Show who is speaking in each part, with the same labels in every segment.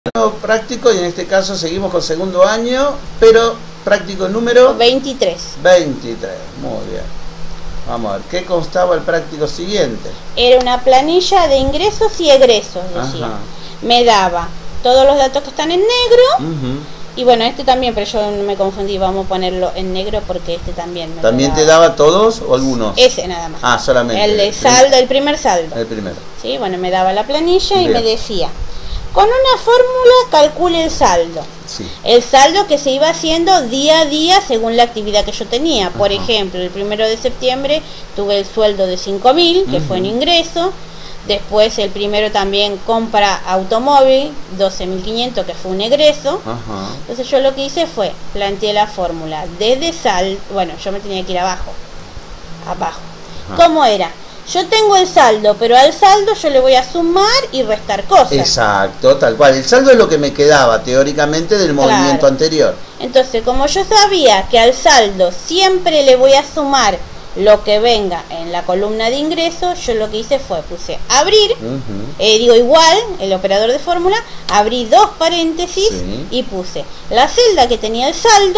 Speaker 1: práctico, y en este caso seguimos con segundo año, pero práctico número
Speaker 2: 23.
Speaker 1: 23, muy bien. Vamos a ver, ¿qué constaba el práctico siguiente?
Speaker 2: Era una planilla de ingresos y egresos, decía.
Speaker 1: Ajá.
Speaker 2: Me daba todos los datos que están en negro. Y bueno, este también, pero yo no me confundí, vamos a ponerlo en negro porque este también me
Speaker 1: ¿También te daba todos o algunos?
Speaker 2: Ese nada más.
Speaker 1: Ah, solamente.
Speaker 2: El de saldo, el primer saldo.
Speaker 1: El primero.
Speaker 2: Sí, bueno, me daba la planilla y
Speaker 1: Bien.
Speaker 2: me decía, con una fórmula calcule el saldo.
Speaker 1: Sí.
Speaker 2: El saldo que se iba haciendo día a día según la actividad que yo tenía. Por ejemplo, el 1 de septiembre tuve el sueldo de 5.000, que fue en ingreso. Después el primero también compra automóvil, 12.500, que fue un egreso.
Speaker 1: Ajá.
Speaker 2: Entonces yo lo que hice fue, planteé la fórmula desde saldo, bueno, yo me tenía que ir abajo.
Speaker 1: Ajá.
Speaker 2: ¿Cómo era? Yo tengo el saldo, pero al saldo yo le voy a sumar y restar cosas.
Speaker 1: Exacto, tal cual. El saldo es lo que me quedaba teóricamente del movimiento anterior.
Speaker 2: Entonces, como yo sabía que al saldo siempre le voy a sumar lo que venga en la columna de ingresos, yo lo que hice fue, puse abrir, digo igual, el operador de fórmula, abrí dos paréntesis y puse la celda que tenía el saldo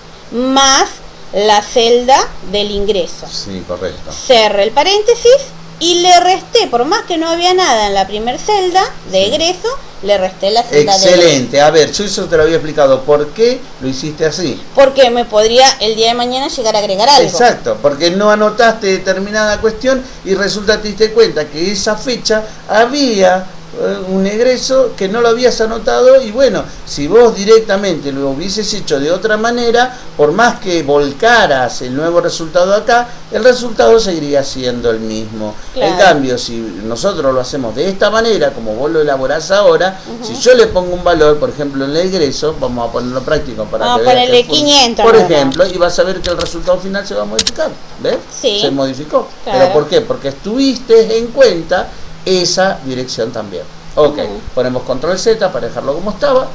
Speaker 2: más la celda del ingreso.
Speaker 1: Sí, correcto.
Speaker 2: Cerré el paréntesis y le resté, por más que no había nada en la primer celda de egreso, le resté la celda de egreso.
Speaker 1: Excelente. A ver, yo eso te lo había explicado. ¿Por qué lo hiciste así?
Speaker 2: Porque me podría el día de mañana llegar a agregar algo.
Speaker 1: Exacto, porque no anotaste determinada cuestión y resulta que te diste cuenta que esa fecha había un egreso que no lo habías anotado, y bueno, si vos directamente lo hubieses hecho de otra manera, por más que volcaras el nuevo resultado acá, el resultado seguiría siendo el mismo.
Speaker 2: Claro.
Speaker 1: En cambio, si nosotros lo hacemos de esta manera, como vos lo elaborás ahora, si yo le pongo un valor, por ejemplo, en el egreso, vamos a ponerlo práctico para
Speaker 2: vamos
Speaker 1: que
Speaker 2: a
Speaker 1: veas
Speaker 2: ponerle
Speaker 1: que
Speaker 2: 500.
Speaker 1: por ejemplo, y vas a ver que el resultado final se va a modificar. ¿Ves?
Speaker 2: Sí.
Speaker 1: Se modificó.
Speaker 2: Claro.
Speaker 1: ¿Pero por qué? Porque estuviste en cuenta esa dirección también. Ok, ponemos control Z para dejarlo como estaba.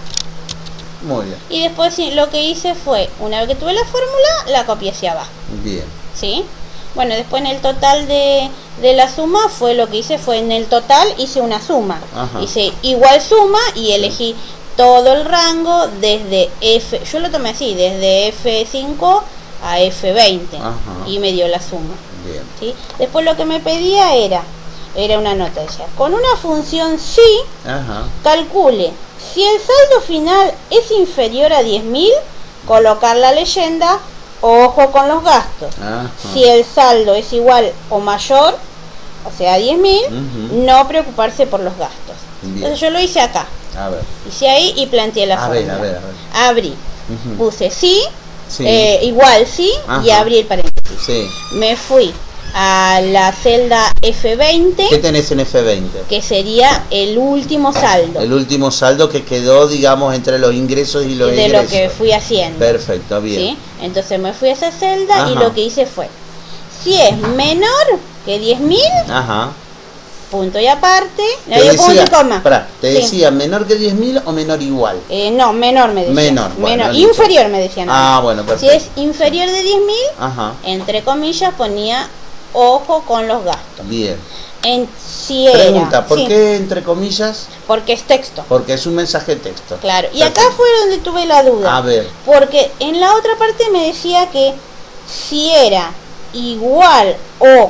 Speaker 1: Muy bien.
Speaker 2: Y después lo que hice fue, una vez que tuve la fórmula, la copié hacia abajo.
Speaker 1: Bien.
Speaker 2: ¿Sí? Bueno, después en el total de la suma, fue lo que hice fue en el total hice una suma.
Speaker 1: Ajá.
Speaker 2: Hice igual suma y elegí todo el rango desde F, yo lo tomé así, desde F5 a F20.
Speaker 1: Ajá.
Speaker 2: Y me dio la suma.
Speaker 1: Bien.
Speaker 2: ¿Sí? Después lo que me pedía era una nota, decía, con una función sí,
Speaker 1: Ajá.
Speaker 2: calcule si el saldo final es inferior a 10.000, colocar la leyenda, ojo con los gastos.
Speaker 1: Ajá.
Speaker 2: Si el saldo es igual o mayor, o sea 10.000, no preocuparse por los gastos.
Speaker 1: Bien.
Speaker 2: Entonces yo lo hice acá,
Speaker 1: A ver.
Speaker 2: hice ahí y planteé la fórmula.
Speaker 1: A ver.
Speaker 2: Abrí, puse sí,
Speaker 1: Sí.
Speaker 2: igual sí, y
Speaker 1: Ajá.
Speaker 2: abrí el paréntesis.
Speaker 1: Sí.
Speaker 2: Me fui a la celda F20.
Speaker 1: ¿Qué tenés en F20?
Speaker 2: Que sería el último saldo.
Speaker 1: El último saldo que quedó, digamos, entre los ingresos y los
Speaker 2: de
Speaker 1: egresos.
Speaker 2: lo que fui haciendo.
Speaker 1: Perfecto, bien.
Speaker 2: ¿Sí? Entonces me fui a esa celda.
Speaker 1: Ajá.
Speaker 2: Y lo que hice fue, si es menor que 10.000,
Speaker 1: Ajá.
Speaker 2: punto y aparte, le
Speaker 1: Te
Speaker 2: digo punto
Speaker 1: decía,
Speaker 2: y coma.
Speaker 1: pará, te
Speaker 2: Sí.
Speaker 1: decía menor que 10.000 o menor igual.
Speaker 2: No, menor me decían.
Speaker 1: Menor, bueno,
Speaker 2: inferior me decían.
Speaker 1: Ah, bueno,
Speaker 2: Si
Speaker 1: perfecto.
Speaker 2: es inferior de 10.000,
Speaker 1: Ajá.
Speaker 2: entre comillas ponía ojo con los gastos.
Speaker 1: Bien.
Speaker 2: Si era,
Speaker 1: Pregunta, ¿por
Speaker 2: sí,
Speaker 1: qué entre comillas?
Speaker 2: porque es texto.
Speaker 1: Porque es un mensaje de texto.
Speaker 2: Claro, y
Speaker 1: Perfecto.
Speaker 2: acá fue donde tuve la duda.
Speaker 1: A ver.
Speaker 2: Porque en la otra parte me decía que si era igual o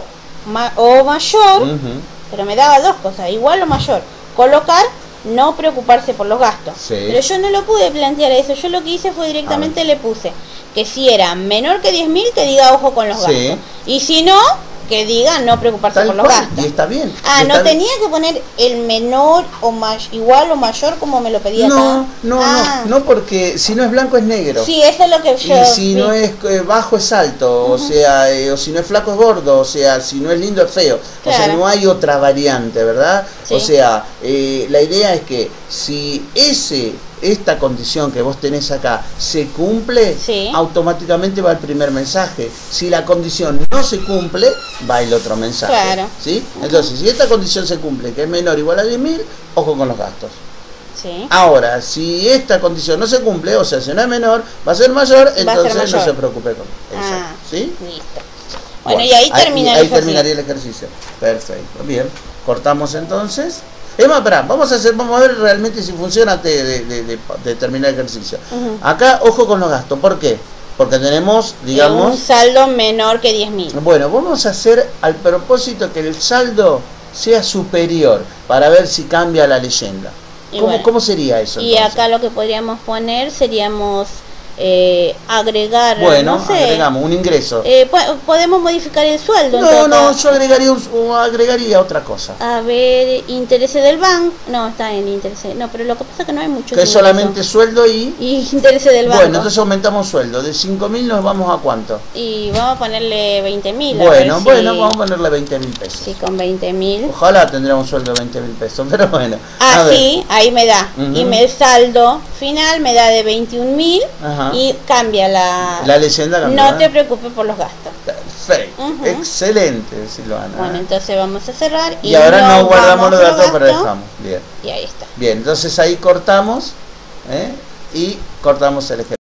Speaker 2: mayor, pero me daba dos cosas, igual o mayor, colocar, no preocuparse por los gastos.
Speaker 1: Sí.
Speaker 2: Pero yo no lo pude plantear eso, yo lo que hice fue directamente le puse que si era menor que 10.000, que diga ojo con los
Speaker 1: Sí.
Speaker 2: gastos. Y si no, que diga no preocuparse
Speaker 1: Tal
Speaker 2: por los
Speaker 1: cual,
Speaker 2: gastos.
Speaker 1: y está bien.
Speaker 2: Ah,
Speaker 1: Está
Speaker 2: no
Speaker 1: bien.
Speaker 2: tenía que poner el menor o igual o mayor como me lo pedía acá.
Speaker 1: No, porque si no es blanco es negro.
Speaker 2: Sí, eso es lo que yo
Speaker 1: Y si
Speaker 2: vi.
Speaker 1: no es bajo es alto, o sea, o si no es flaco es gordo, o sea, si no es lindo es feo. O sea,
Speaker 2: Claro.
Speaker 1: no hay otra variante, ¿verdad?
Speaker 2: Sí.
Speaker 1: O sea, la idea es que si esta condición que vos tenés acá se cumple,
Speaker 2: Sí.
Speaker 1: automáticamente va el primer mensaje. Si la condición no se cumple, va el otro mensaje.
Speaker 2: Claro.
Speaker 1: ¿Sí? Entonces, si esta condición se cumple, que es menor o igual a 10.000, ojo con los gastos.
Speaker 2: Sí.
Speaker 1: Ahora, si esta condición no se cumple, o sea, si no es menor, va a ser mayor,
Speaker 2: ser
Speaker 1: entonces
Speaker 2: mayor.
Speaker 1: no se preocupe con eso.
Speaker 2: Ah,
Speaker 1: ¿Sí?
Speaker 2: listo. Bueno, y ahí termina el
Speaker 1: ahí
Speaker 2: ejercicio.
Speaker 1: terminaría el ejercicio. Perfecto. Bien. Cortamos entonces. Es más, pará, vamos a ver realmente si funciona antes de terminar el ejercicio. Acá, ojo con los gastos. ¿Por qué? Porque tenemos, digamos...
Speaker 2: un saldo menor que 10.000.
Speaker 1: Bueno, vamos a hacer al propósito que el saldo sea superior para ver si cambia la leyenda. ¿Cómo sería eso?
Speaker 2: Y
Speaker 1: entonces?
Speaker 2: Acá lo que podríamos poner seríamos agregar,
Speaker 1: bueno,
Speaker 2: no sé,
Speaker 1: agregamos un ingreso.
Speaker 2: Podemos modificar el sueldo.
Speaker 1: No, yo agregaría otra cosa.
Speaker 2: A ver, intereses del banco. No, está en intereses. No, pero lo que pasa es que no hay mucho.
Speaker 1: Que es solamente sueldo y
Speaker 2: intereses del banco.
Speaker 1: Bueno, entonces aumentamos sueldo. De 5.000 nos vamos a ¿cuánto?
Speaker 2: Y vamos a ponerle 20.000.
Speaker 1: Bueno, vamos a ponerle 20.000 pesos.
Speaker 2: Sí, con 20.000.
Speaker 1: Ojalá tendríamos un sueldo de 20.000 pesos, pero bueno.
Speaker 2: Sí, ahí me da. Y el saldo final me da de 21.000. Y cambia la
Speaker 1: leyenda. Cambia,
Speaker 2: no te preocupes por los gastos.
Speaker 1: Perfecto. Excelente, Silvana.
Speaker 2: Bueno, entonces vamos a cerrar.
Speaker 1: Y ahora no guardamos los datos, pero dejamos. Bien.
Speaker 2: Y ahí está.
Speaker 1: Bien, entonces ahí cortamos y cortamos el ejercicio.